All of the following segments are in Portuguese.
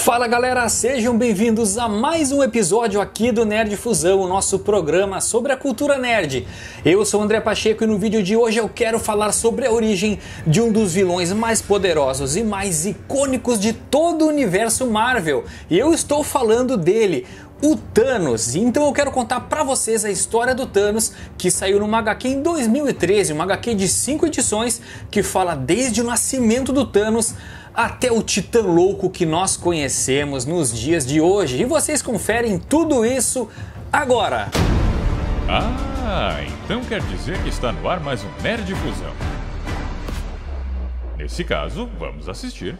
Fala galera, sejam bem-vindos a mais um episódio aqui do Nerd Fusão, o nosso programa sobre a cultura nerd. Eu sou o André Pacheco e no vídeo de hoje eu quero falar sobre a origem de um dos vilões mais poderosos e mais icônicos de todo o universo Marvel. E eu estou falando dele, o Thanos. Então eu quero contar pra vocês a história do Thanos, que saiu numa HQ em 2013, uma HQ de 5 edições, que fala desde o nascimento do Thanos até o Titã Louco que nós conhecemos nos dias de hoje. E vocês conferem tudo isso agora. Então quer dizer que está no ar mais um Nerd Fusão. Nesse caso, vamos assistir.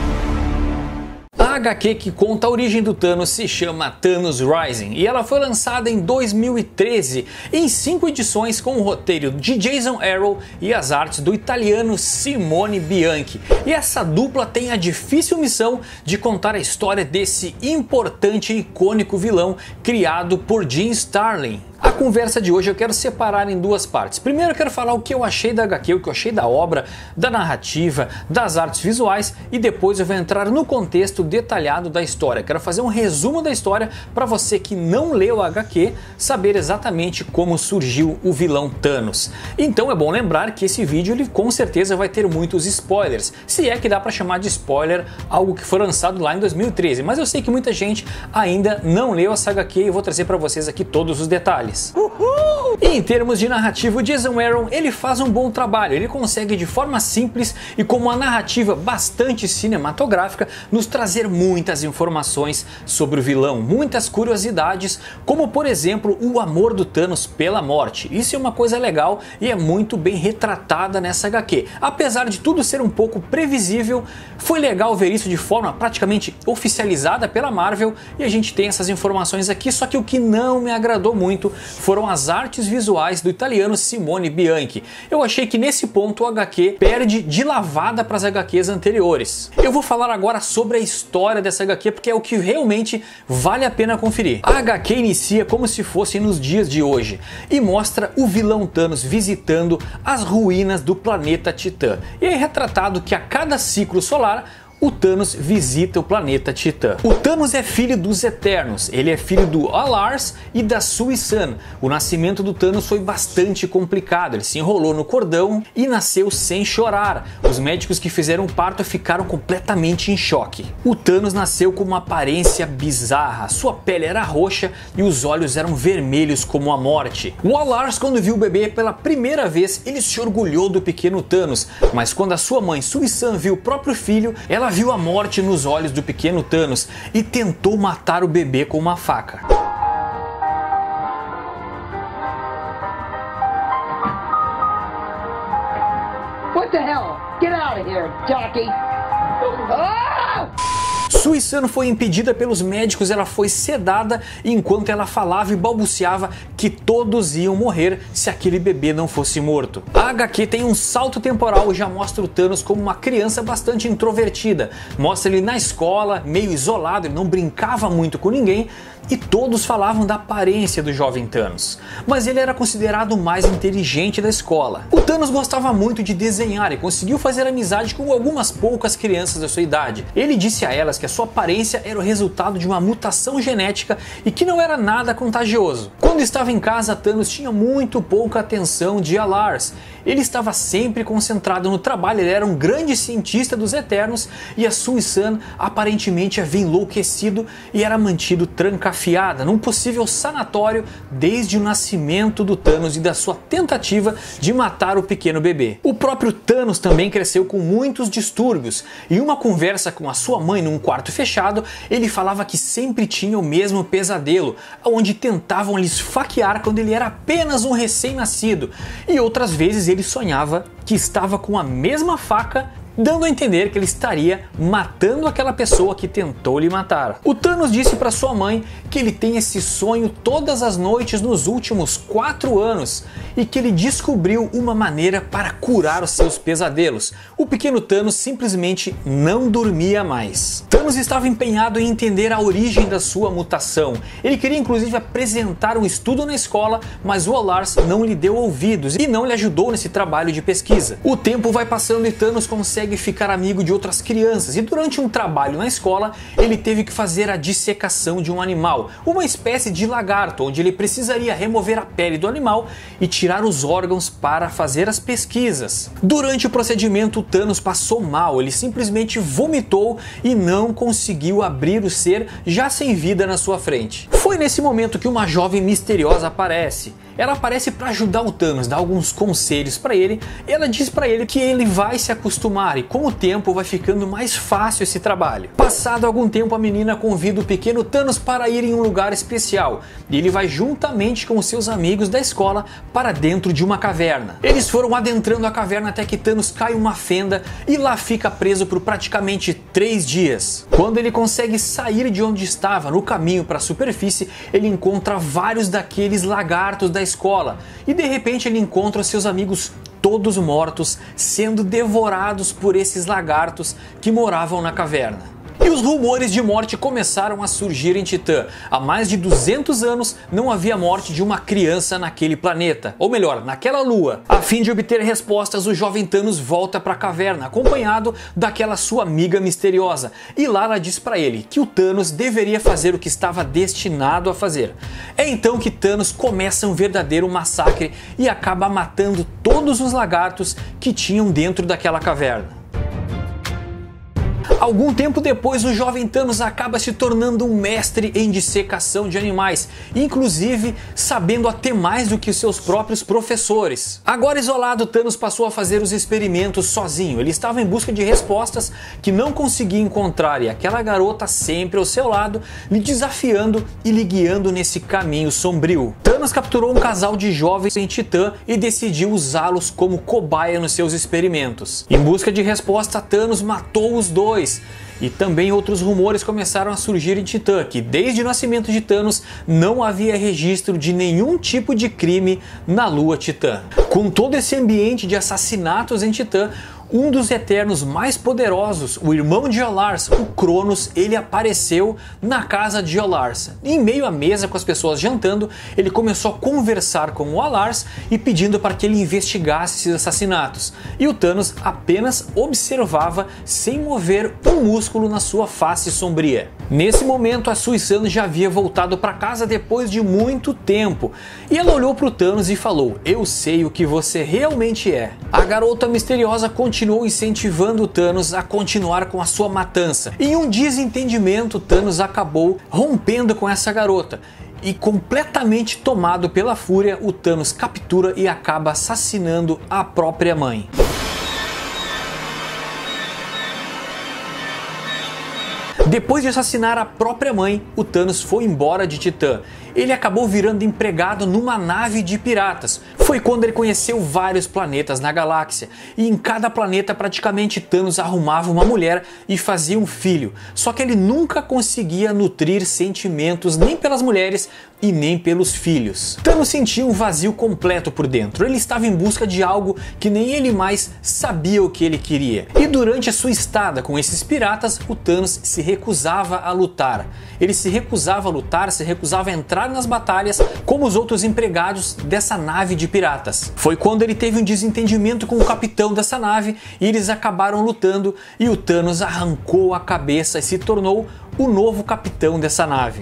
A HQ que conta a origem do Thanos se chama Thanos Rising e ela foi lançada em 2013 em 5 edições com o roteiro de Jason Aaron e as artes do italiano Simone Bianchi. E essa dupla tem a difícil missão de contar a história desse importante e icônico vilão criado por Jim Starlin. A conversa de hoje eu quero separar em duas partes. Primeiro eu quero falar o que eu achei da HQ, o que eu achei da obra, da narrativa, das artes visuais e depois eu vou entrar no contexto detalhado da história. Quero fazer um resumo da história para você que não leu a HQ saber exatamente como surgiu o vilão Thanos. Então é bom lembrar que esse vídeo ele com certeza vai ter muitos spoilers, se é que dá para chamar de spoiler algo que foi lançado lá em 2013, mas eu sei que muita gente ainda não leu essa HQ e eu vou trazer para vocês aqui todos os detalhes. Uhul! E em termos de narrativa, o Jason Aaron ele faz um bom trabalho, ele consegue de forma simples e com uma narrativa bastante cinematográfica nos trazer muitas informações sobre o vilão, muitas curiosidades, como por exemplo o amor do Thanos pela morte. Isso é uma coisa legal e é muito bem retratada nessa HQ. Apesar de tudo ser um pouco previsível, foi legal ver isso de forma praticamente oficializada pela Marvel e a gente tem essas informações aqui, só que o que não me agradou muito foram as artes visuais do italiano Simone Bianchi. Eu achei que nesse ponto o HQ perde de lavada para as HQs anteriores. Eu vou falar agora sobre a história dessa HQ porque é o que realmente vale a pena conferir. A HQ inicia como se fosse nos dias de hoje e mostra o vilão Thanos visitando as ruínas do planeta Titã. E é retratado que a cada ciclo solar o Thanos visita o planeta Titã. O Thanos é filho dos Eternos, ele é filho do Alars e da Sui-San. O nascimento do Thanos foi bastante complicado, ele se enrolou no cordão e nasceu sem chorar. Os médicos que fizeram o parto ficaram completamente em choque. O Thanos nasceu com uma aparência bizarra, sua pele era roxa e os olhos eram vermelhos como a morte. O Alars, quando viu o bebê pela primeira vez, ele se orgulhou do pequeno Thanos, mas quando a sua mãe Sui-San viu o próprio filho, ela viu a morte nos olhos do pequeno Thanos e tentou matar o bebê com uma faca. What the hell? Get out of here, jockey! Ah! Sui-San foi impedida pelos médicos, ela foi sedada enquanto ela falava e balbuciava que todos iam morrer se aquele bebê não fosse morto. A HQ tem um salto temporal e já mostra o Thanos como uma criança bastante introvertida. Mostra ele na escola, meio isolado, ele não brincava muito com ninguém e todos falavam da aparência do jovem Thanos. Mas ele era considerado o mais inteligente da escola. O Thanos gostava muito de desenhar e conseguiu fazer amizade com algumas poucas crianças da sua idade. Ele disse a elas que a sua aparência era o resultado de uma mutação genética e que não era nada contagioso. Quando estava em casa, Thanos tinha muito pouca atenção de Alars. Ele estava sempre concentrado no trabalho, ele era um grande cientista dos Eternos e a Sui-San aparentemente havia enlouquecido e era mantido trancafiada num possível sanatório desde o nascimento do Thanos e da sua tentativa de matar o pequeno bebê. O próprio Thanos também cresceu com muitos distúrbios. Em uma conversa com a sua mãe num quarto fechado, ele falava que sempre tinha o mesmo pesadelo, onde tentavam lhe esfaquear quando ele era apenas um recém-nascido, e outras vezes ele sonhava que estava com a mesma faca dando a entender que ele estaria matando aquela pessoa que tentou lhe matar. O Thanos disse para sua mãe que ele tem esse sonho todas as noites nos últimos 4 anos e que ele descobriu uma maneira para curar os seus pesadelos. O pequeno Thanos simplesmente não dormia mais. Thanos estava empenhado em entender a origem da sua mutação. Ele queria inclusive apresentar um estudo na escola, mas o Alars não lhe deu ouvidos e não lhe ajudou nesse trabalho de pesquisa. O tempo vai passando e Thanos consegue consegue ficar amigo de outras crianças e durante um trabalho na escola ele teve que fazer a dissecação de um animal, uma espécie de lagarto, onde ele precisaria remover a pele do animal e tirar os órgãos para fazer as pesquisas. Durante o procedimento, o Thanos passou mal, ele simplesmente vomitou e não conseguiu abrir o ser já sem vida na sua frente. Foi nesse momento que uma jovem misteriosa aparece. Ela aparece para ajudar o Thanos, dar alguns conselhos para ele. Ela diz para ele que ele vai se acostumar e com o tempo vai ficando mais fácil esse trabalho. Passado algum tempo, a menina convida o pequeno Thanos para ir em um lugar especial e ele vai juntamente com seus amigos da escola para dentro de uma caverna. Eles foram adentrando a caverna até que Thanos cai em uma fenda e lá fica preso por praticamente 3 dias. Quando ele consegue sair de onde estava, no caminho para a superfície, ele encontra vários daqueles lagartos da escola e de repente ele encontra seus amigos todos mortos, sendo devorados por esses lagartos que moravam na caverna. E os rumores de morte começaram a surgir em Titã. Há mais de 200 anos não havia morte de uma criança naquele planeta, ou melhor, naquela lua. A fim de obter respostas, o jovem Thanos volta para a caverna, acompanhado daquela sua amiga misteriosa. E lá ela diz para ele que o Thanos deveria fazer o que estava destinado a fazer. É então que Thanos começa um verdadeiro massacre e acaba matando todos os lagartos que tinham dentro daquela caverna. Algum tempo depois, o jovem Thanos acaba se tornando um mestre em dissecação de animais, inclusive sabendo até mais do que seus próprios professores. Agora isolado, Thanos passou a fazer os experimentos sozinho. Ele estava em busca de respostas que não conseguia encontrar e aquela garota sempre ao seu lado, lhe desafiando e lhe guiando nesse caminho sombrio. Thanos capturou um casal de jovens em Titã e decidiu usá-los como cobaia nos seus experimentos. Em busca de resposta, Thanos matou os dois. E também outros rumores começaram a surgir em Titã, que desde o nascimento de Thanos não havia registro de nenhum tipo de crime na Lua Titã. Com todo esse ambiente de assassinatos em Titã, um dos Eternos mais poderosos, o irmão de Geolars, o Cronos, ele apareceu na casa de Geolars. Em meio à mesa com as pessoas jantando, ele começou a conversar com o Alars e pedindo para que ele investigasse esses assassinatos. E o Thanos apenas observava sem mover um músculo na sua face sombria. Nesse momento, a Sui-San já havia voltado para casa depois de muito tempo. E ela olhou para o Thanos e falou: "Eu sei o que você realmente é." A garota misteriosa continuou incentivando o Thanos a continuar com a sua matança. Em um desentendimento, Thanos acabou rompendo com essa garota. E completamente tomado pela fúria, o Thanos captura e acaba assassinando a própria mãe. Depois de assassinar a própria mãe, o Thanos foi embora de Titã. Ele acabou virando empregado numa nave de piratas. Foi quando ele conheceu vários planetas na galáxia. E em cada planeta praticamente Thanos arrumava uma mulher e fazia um filho. Só que ele nunca conseguia nutrir sentimentos nem pelas mulheres e nem pelos filhos. Thanos sentia um vazio completo por dentro. Ele estava em busca de algo que nem ele mais sabia o que ele queria. E durante a sua estada com esses piratas, o Thanos se recusava a lutar. Ele se recusava a lutar, se recusava a entrar nas batalhas como os outros empregados dessa nave de piratas. Foi quando ele teve um desentendimento com o capitão dessa nave e eles acabaram lutando e o Thanos arrancou a cabeça e se tornou o novo capitão dessa nave.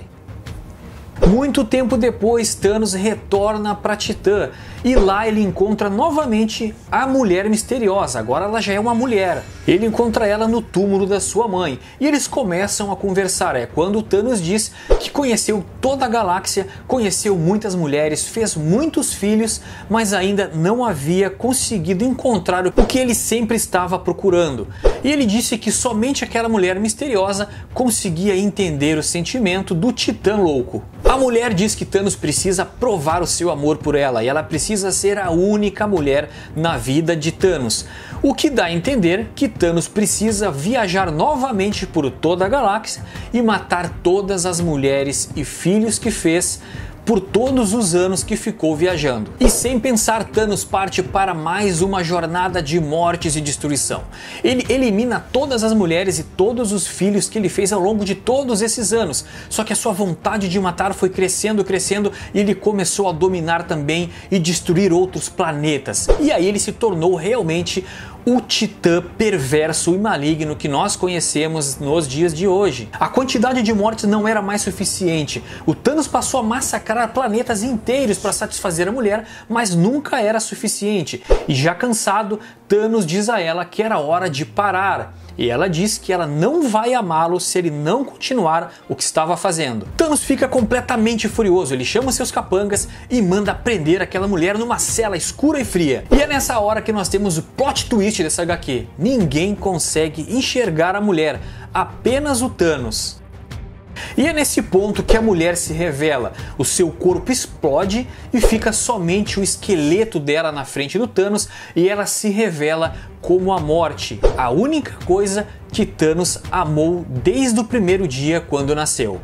Muito tempo depois, Thanos retorna para Titã e lá ele encontra novamente a mulher misteriosa. Agora ela já é uma mulher. Ele encontra ela no túmulo da sua mãe e eles começam a conversar. É quando o Thanos diz que conheceu toda a galáxia, conheceu muitas mulheres, fez muitos filhos, mas ainda não havia conseguido encontrar o que ele sempre estava procurando. E ele disse que somente aquela mulher misteriosa conseguia entender o sentimento do Titã louco. A mulher diz que Thanos precisa provar o seu amor por ela e ela precisa ser a única mulher na vida de Thanos. O que dá a entender que Thanos precisa viajar novamente por toda a galáxia e matar todas as mulheres e filhos que fez por todos os anos que ficou viajando. E sem pensar, Thanos parte para mais uma jornada de mortes e destruição. Ele elimina todas as mulheres e todos os filhos que ele fez ao longo de todos esses anos. Só que a sua vontade de matar foi crescendo, crescendo e ele começou a dominar também e destruir outros planetas. E aí ele se tornou realmente o Titã perverso e maligno que nós conhecemos nos dias de hoje. A quantidade de mortes não era mais suficiente. O Thanos passou a massacrar planetas inteiros para satisfazer a mulher, mas nunca era suficiente. E já cansado, Thanos diz a ela que era hora de parar. E ela diz que ela não vai amá-lo se ele não continuar o que estava fazendo. Thanos fica completamente furioso, ele chama seus capangas e manda prender aquela mulher numa cela escura e fria. E é nessa hora que nós temos o plot twist dessa HQ. Ninguém consegue enxergar a mulher, apenas o Thanos. E é nesse ponto que a mulher se revela, o seu corpo explode e fica somente o esqueleto dela na frente do Thanos e ela se revela como a morte, a única coisa que Thanos amou desde o primeiro dia quando nasceu.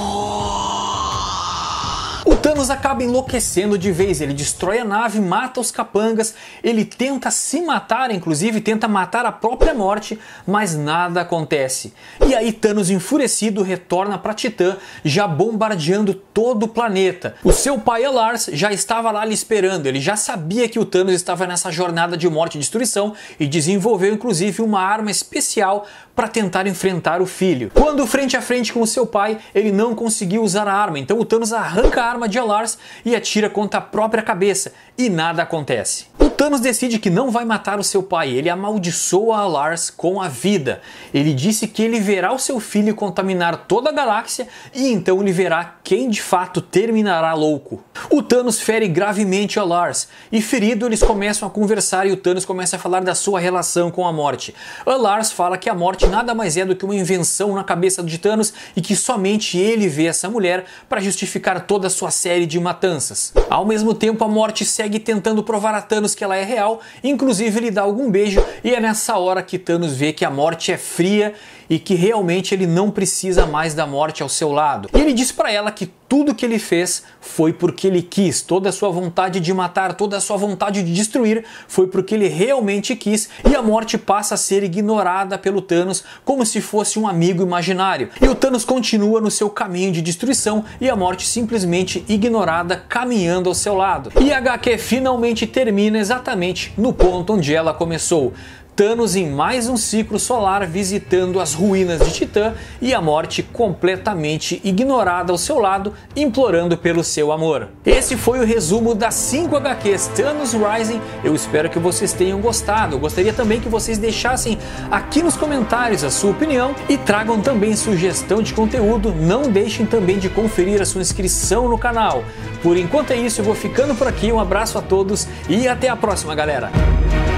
O Thanos acaba enlouquecendo de vez, ele destrói a nave, mata os capangas, ele tenta se matar, inclusive tenta matar a própria morte, mas nada acontece. E aí Thanos, enfurecido, retorna para Titã, já bombardeando todo o planeta. O seu pai, Lars, já estava lá lhe esperando, ele já sabia que o Thanos estava nessa jornada de morte e destruição e desenvolveu inclusive uma arma especial para tentar enfrentar o filho. Quando frente a frente com o seu pai, ele não conseguiu usar a arma, então o Thanos arranca a arma de Lars e atira contra a própria cabeça, e nada acontece. O Thanos decide que não vai matar o seu pai, ele amaldiçoa a Lars com a vida. Ele disse que ele verá o seu filho contaminar toda a galáxia e então ele verá quem de fato terminará louco. O Thanos fere gravemente a Lars e ferido eles começam a conversar e o Thanos começa a falar da sua relação com a morte. A Lars fala que a morte nada mais é do que uma invenção na cabeça de Thanos e que somente ele vê essa mulher para justificar toda a sua série de matanças. Ao mesmo tempo, a morte segue tentando provar a Thanos que ela é real, inclusive ele dá algum beijo e é nessa hora que Thanos vê que a morte é fria e que realmente ele não precisa mais da morte ao seu lado. E ele diz para ela que tudo que ele fez foi porque ele quis, toda a sua vontade de matar, toda a sua vontade de destruir foi porque ele realmente quis, e a morte passa a ser ignorada pelo Thanos como se fosse um amigo imaginário. E o Thanos continua no seu caminho de destruição e a morte simplesmente ignorada, caminhando ao seu lado. E a HQ finalmente termina exatamente no ponto onde ela começou. Thanos em mais um ciclo solar visitando as ruínas de Titã e a morte completamente ignorada ao seu lado, implorando pelo seu amor. Esse foi o resumo das 5 HQs Thanos Rising. Eu espero que vocês tenham gostado. Eu gostaria também que vocês deixassem aqui nos comentários a sua opinião e tragam também sugestão de conteúdo. Não deixem também de conferir a sua inscrição no canal. Por enquanto é isso, eu vou ficando por aqui. Um abraço a todos e até a próxima, galera!